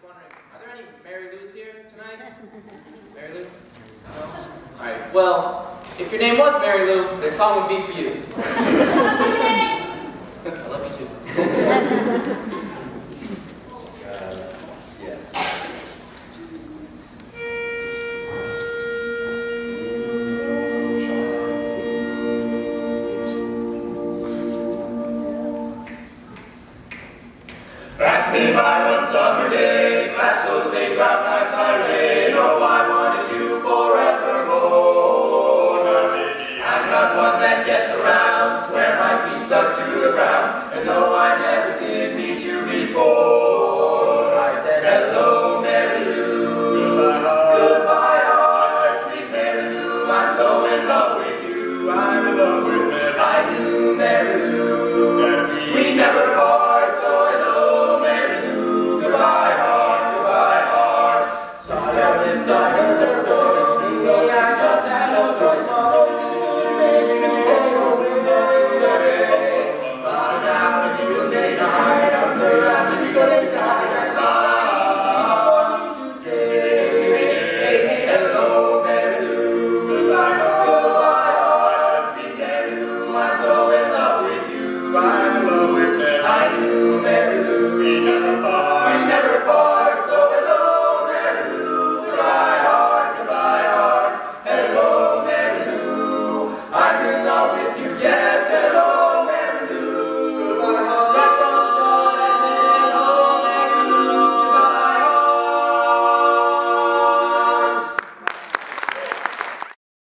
wondering, are there any Mary Lou's here tonight? Mary Lou? No? Alright, well, if your name was Mary Lou, this song would be for you. I love you too. Pass me by one summer day, flash those big brown eyes my way. Oh, I wanted you forevermore. I'm not one that gets around, swear my feet stuck to the ground, and no, I never did meet you before. I said hello, Mary Lou. Goodbye, heart, sweet Mary Lou. I'm so in love with you. I'm in love with Mary. I knew Mary Lou. We never part, so hello, Mary Lou. Goodbye, heart, goodbye, heart. Saw your lips, I heard your voice. Knew me, I just had no choice. Maybe you stay away. But now if you lay night, arms around you, couldn't die. That's all I need to see for me to stay. Hey, hey, hello, Mary Lou. Goodbye, heart, sweet Mary Lou. I'm so in love with you. I'm in love with Mary. I knew Mary Lou. We never part. We never part. So hello, Mary Lou. Goodbye, heart. Goodbye, heart. Hello, Mary Lou. I'm in love with you. Yes.